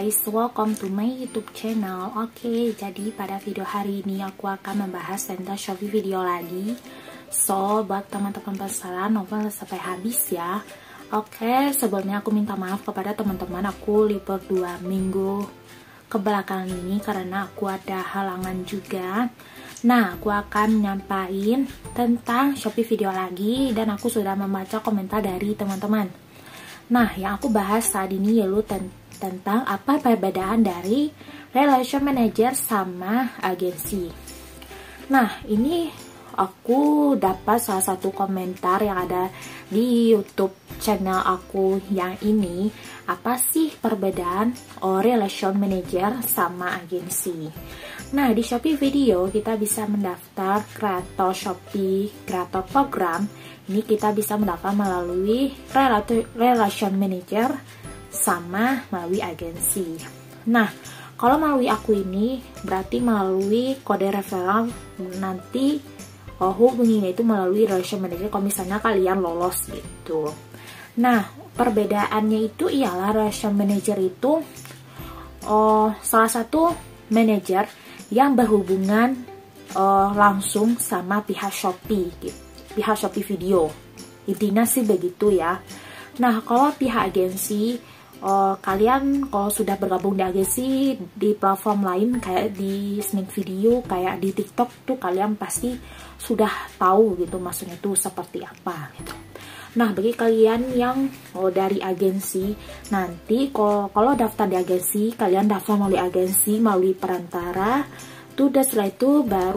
guys, welcome to my YouTube channel. Oke, jadi pada video hari ini aku akan membahas tentang Shopee video lagi. So, buat teman-teman penasaran, nonton sampai habis ya. Oke, sebelumnya aku minta maaf kepada teman-teman, aku libur 2 minggu ke belakang ini karena aku ada halangan juga. Nah, aku akan nyampain tentang Shopee video lagi dan aku sudah membaca komentar dari teman-teman. Nah, yang aku bahas saat ini yaitu tentang apa perbedaan dari relation manager sama agensi. Nah, ini aku dapat salah satu komentar yang ada di YouTube channel aku yang ini. Apa sih perbedaan relation manager sama agensi? Nah, di Shopee video kita bisa mendaftar kreator Shopee kreator program. Ini kita bisa mendaftar melalui relation manager sama melalui agensi. Nah, kalau melalui aku ini berarti melalui kode referral, nanti hubunginya itu melalui relation manager kalau misalnya kalian lolos gitu. Nah, perbedaannya itu ialah relation manager itu salah satu manajer yang berhubungan langsung sama pihak Shopee gitu, pihak Shopee video. Intinya sih begitu ya. Nah, kalau pihak agensi, kalian kalau sudah bergabung di agensi di platform lain kayak di Sneak Video, kayak di TikTok tuh kalian pasti sudah tahu gitu maksudnya itu seperti apa gitu. Nah, bagi kalian yang dari agensi, nanti kalau daftar di agensi, kalian daftar melalui agensi, melalui perantara, tuh dan setelah itu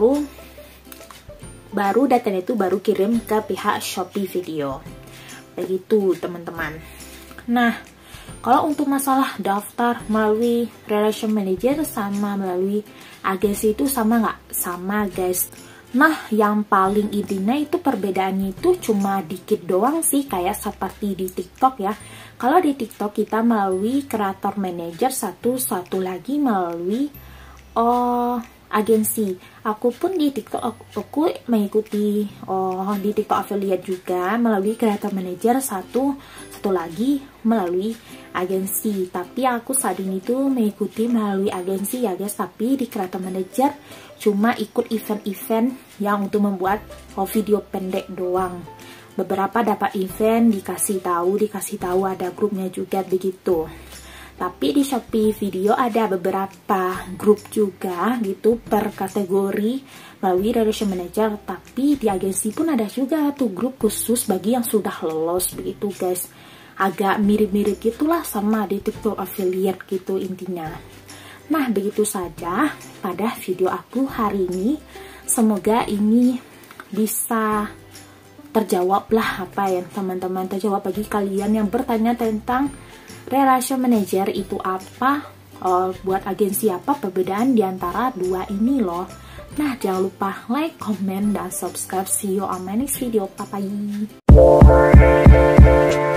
baru datanya itu baru kirim ke pihak Shopee video. Begitu teman-teman. Nah, kalau untuk masalah daftar melalui relation manager sama melalui agensi itu sama nggak? Sama guys. Nah, yang paling intinya itu perbedaannya itu cuma dikit doang sih, kayak seperti di TikTok ya. Kalau di TikTok kita melalui kreator manager, satu lagi melalui agensi. Aku pun di TikTok aku mengikuti di TikTok affiliate juga melalui kreator manager, satu lagi melalui agensi. Tapi aku saat ini tuh mengikuti melalui agensi ya guys, tapi di kreator manager cuma ikut event-event yang untuk membuat video pendek doang. Beberapa dapat event dikasih tahu ada grupnya juga begitu. Tapi di Shopee video ada beberapa grup juga gitu per kategori melalui relation manager. Tapi di agensi pun ada juga tuh grup khusus bagi yang sudah lolos begitu guys. Agak mirip-mirip gitulah sama di TikTok affiliate gitu intinya. Nah, begitu saja pada video aku hari ini. Semoga ini bisa terjawab lah apa yang teman-teman terjawab bagi kalian yang bertanya tentang relation manager itu apa, buat agensi apa, perbedaan diantara dua ini loh. Nah, jangan lupa like, comment, dan subscribe. See you on my next video. Bye-bye.